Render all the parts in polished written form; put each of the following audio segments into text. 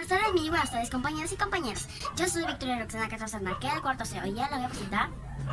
profesora de mí, buenas tardes, compañeros y compañeras. Yo soy Victoria Roxana Castro Sanarquea del cuarto C. Hoy ya le voy a presentar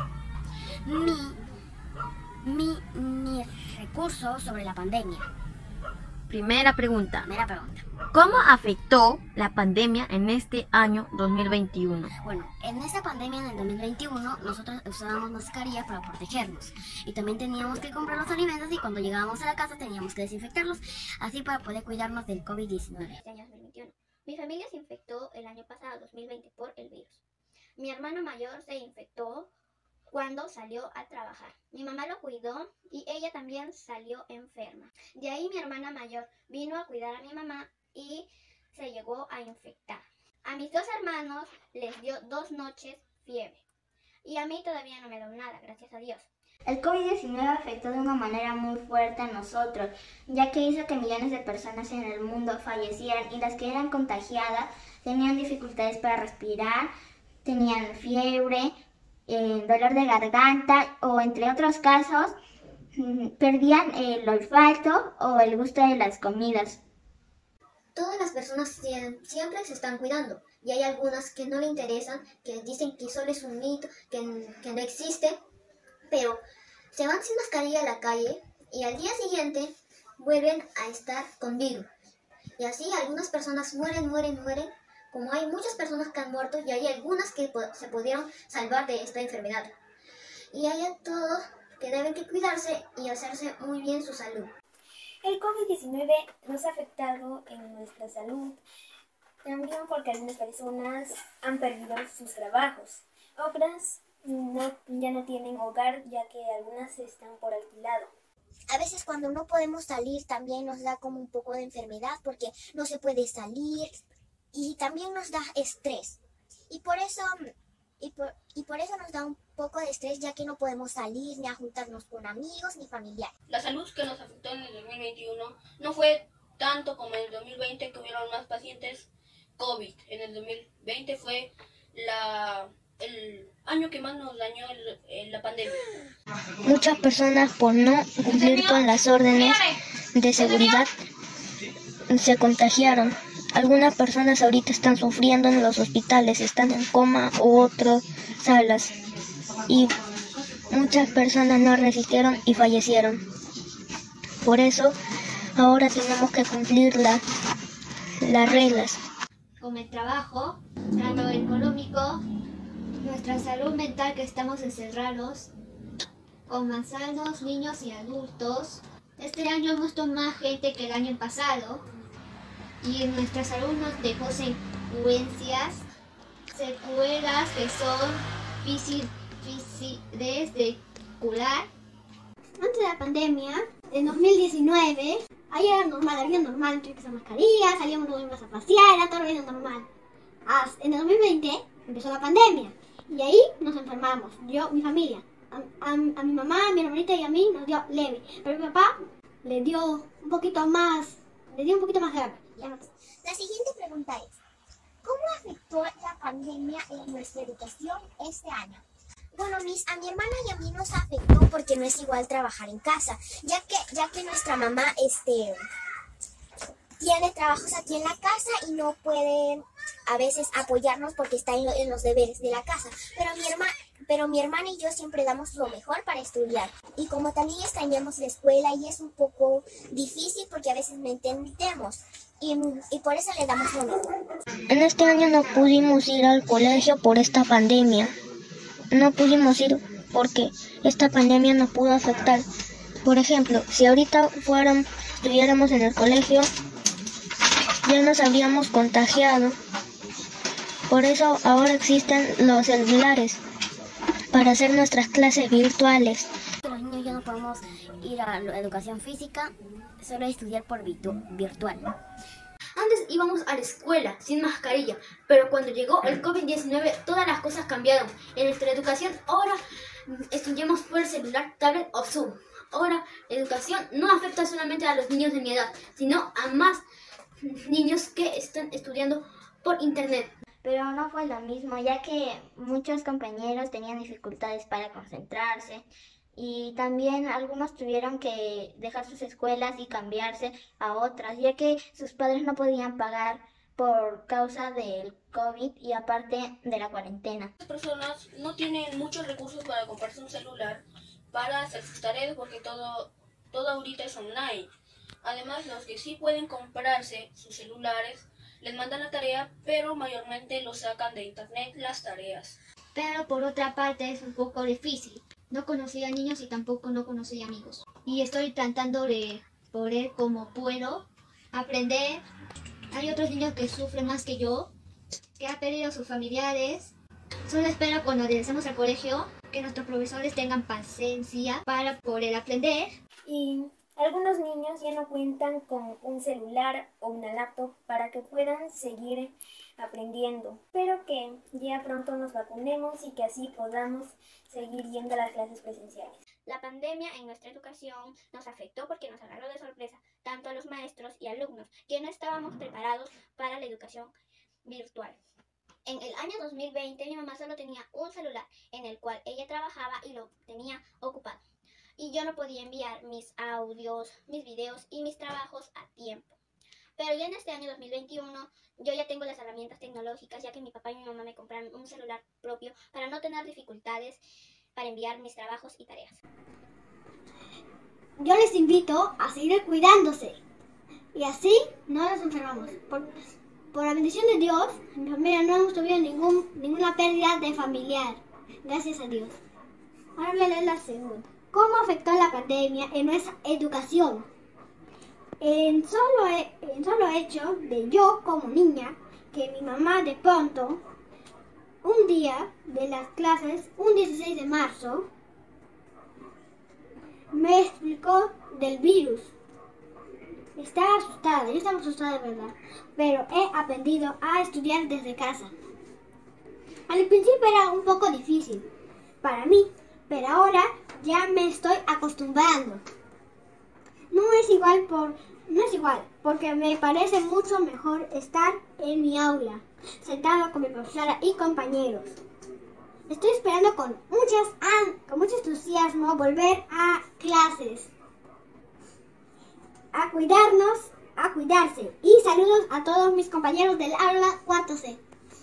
mi recurso sobre la pandemia. Primera pregunta. Primera pregunta. ¿Cómo afectó la pandemia en este año 2021? Bueno, en esta pandemia en el 2021 nosotros usábamos mascarillas para protegernos y también teníamos que comprar los alimentos y cuando llegábamos a la casa teníamos que desinfectarlos, así para poder cuidarnos del COVID-19. Este año 2021. Mi familia se infectó el año pasado, 2020, por el virus. Mi hermano mayor se infectó cuando salió a trabajar. Mi mamá lo cuidó y ella también salió enferma. De ahí mi hermana mayor vino a cuidar a mi mamá y se llegó a infectar. A mis dos hermanos les dio 2 noches fiebre y a mí todavía no me dio nada, gracias a Dios. El COVID-19 afectó de una manera muy fuerte a nosotros, ya que hizo que millones de personas en el mundo fallecieran y las que eran contagiadas tenían dificultades para respirar, tenían fiebre, dolor de garganta o entre otros casos perdían el olfato o el gusto de las comidas. Todas las personas siempre se están cuidando y hay algunas que no le interesan, que dicen que solo es un mito, que no existe, pero se van sin mascarilla a la calle y al día siguiente vuelven a estar con virus. Y así algunas personas mueren, como hay muchas personas que han muerto y hay algunas que se pudieron salvar de esta enfermedad. Y hay a todos que deben que cuidarse y hacerse muy bien su salud. El COVID-19 nos ha afectado en nuestra salud, también porque algunas personas han perdido sus trabajos. Otras ya no tienen hogar, ya que algunas están por alquilado. A veces cuando no podemos salir también nos da como un poco de enfermedad porque no se puede salir y también nos da estrés. Y por eso nos da un poco de estrés ya que no podemos salir ni a juntarnos con amigos ni familiares. La salud que nos afectó en el 2021 no fue tanto como en el 2020 que hubieron más pacientes COVID. En el 2020 fue el año que más nos dañó la pandemia. Muchas personas por no cumplir con las órdenes de seguridad se contagiaron. Algunas personas ahorita están sufriendo en los hospitales, están en coma u otras salas. Y muchas personas no resistieron y fallecieron. Por eso ahora tenemos que cumplir las reglas. Con el trabajo, tanto económico, nuestra salud mental que estamos encerrados, con manzanos, niños y adultos. Este año hemos visto más gente que el año pasado y en nuestra salud nos dejó secuelas que son difíciles de curar. Antes de la pandemia, en 2019, ahí era normal, había normal, que usar mascarillas, salíamos los demás a pasear, era todo bien normal. En el 2020 empezó la pandemia y ahí nos enfermamos, yo, mi familia. A mi mamá, a mi hermanita y a mí nos dio leve, pero a mi papá le dio un poquito más grave. La siguiente pregunta es, ¿cómo afectó la pandemia en nuestra educación este año? Bueno, a mi hermana y a mí nos afectó porque no es igual trabajar en casa, ya que nuestra mamá tiene trabajos aquí en la casa y no puede a veces apoyarnos porque está en los deberes de la casa. Pero mi hermana y yo siempre damos lo mejor para estudiar. Y como también extrañamos la escuela y es un poco difícil porque a veces no entendemos. Y por eso le damos lo mejor. En este año no pudimos ir al colegio por esta pandemia. No pudimos ir porque esta pandemia nos pudo afectar. Por ejemplo, si ahorita estuviéramos en el colegio, ya nos habríamos contagiado. Por eso ahora existen los celulares para hacer nuestras clases virtuales. Los niños ya no podemos ir a la educación física, solo estudiar por virtual. Antes íbamos a la escuela sin mascarilla, pero cuando llegó el COVID-19 todas las cosas cambiaron. En nuestra educación ahora estudiamos por el celular, tablet o Zoom. Ahora la educación no afecta solamente a los niños de mi edad, sino a más niños que están estudiando por internet. Pero no fue lo mismo, ya que muchos compañeros tenían dificultades para concentrarse y también algunos tuvieron que dejar sus escuelas y cambiarse a otras, ya que sus padres no podían pagar por causa del COVID y aparte de la cuarentena. Las personas no tienen muchos recursos para comprarse un celular para hacer sus tareas porque todo ahorita es online. Además, los que sí pueden comprarse sus celulares les mandan la tarea, pero mayormente lo sacan de internet las tareas. Pero por otra parte es un poco difícil. No conocía niños y tampoco no conocía amigos. Y estoy tratando de poder como puedo aprender. Hay otros niños que sufren más que yo, que han perdido a sus familiares. Solo espero cuando regresemos al colegio que nuestros profesores tengan paciencia para poder aprender. Y algunos niños ya no cuentan con un celular o una laptop para que puedan seguir aprendiendo. Espero que ya pronto nos vacunemos y que así podamos seguir yendo a las clases presenciales. La pandemia en nuestra educación nos afectó porque nos agarró de sorpresa tanto a los maestros y alumnos que no estábamos preparados para la educación virtual. En el año 2020 mi mamá solo tenía un celular en el cual ella trabajaba y lo tenía ocupado. Y yo no podía enviar mis audios, mis videos y mis trabajos a tiempo. Pero ya en este año 2021 yo ya tengo las herramientas tecnológicas, ya que mi papá y mi mamá me compraron un celular propio para no tener dificultades para enviar mis trabajos y tareas. Yo les invito a seguir cuidándose y así no nos enfermamos. Por la bendición de Dios, en mi familia no hemos tenido ninguna pérdida de familiar. Gracias a Dios. Ahora voy a leer la segunda. ¿Cómo afectó la pandemia en nuestra educación? En solo hecho de yo como niña, que mi mamá de pronto, un día de las clases, un 16 de marzo, me explicó del virus. Estaba asustada, yo estaba asustada de verdad, pero he aprendido a estudiar desde casa. Al principio era un poco difícil para mí, pero ahora ya me estoy acostumbrando. No es igual porque me parece mucho mejor estar en mi aula, sentado con mi profesora y compañeros. Estoy esperando con mucho entusiasmo volver a clases, a cuidarnos, a cuidarse. Y saludos a todos mis compañeros del aula 4C.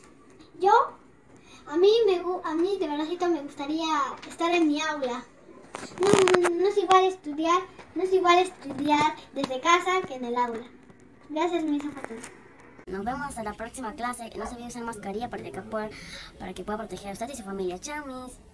A mí de verdad me gustaría estar en mi aula. No es igual estudiar desde casa que en el aula. Gracias, mis zapatos. Nos vemos hasta la próxima clase. No se olviden usar mascarilla para que pueda proteger a ustedes y su familia. Chao, mis.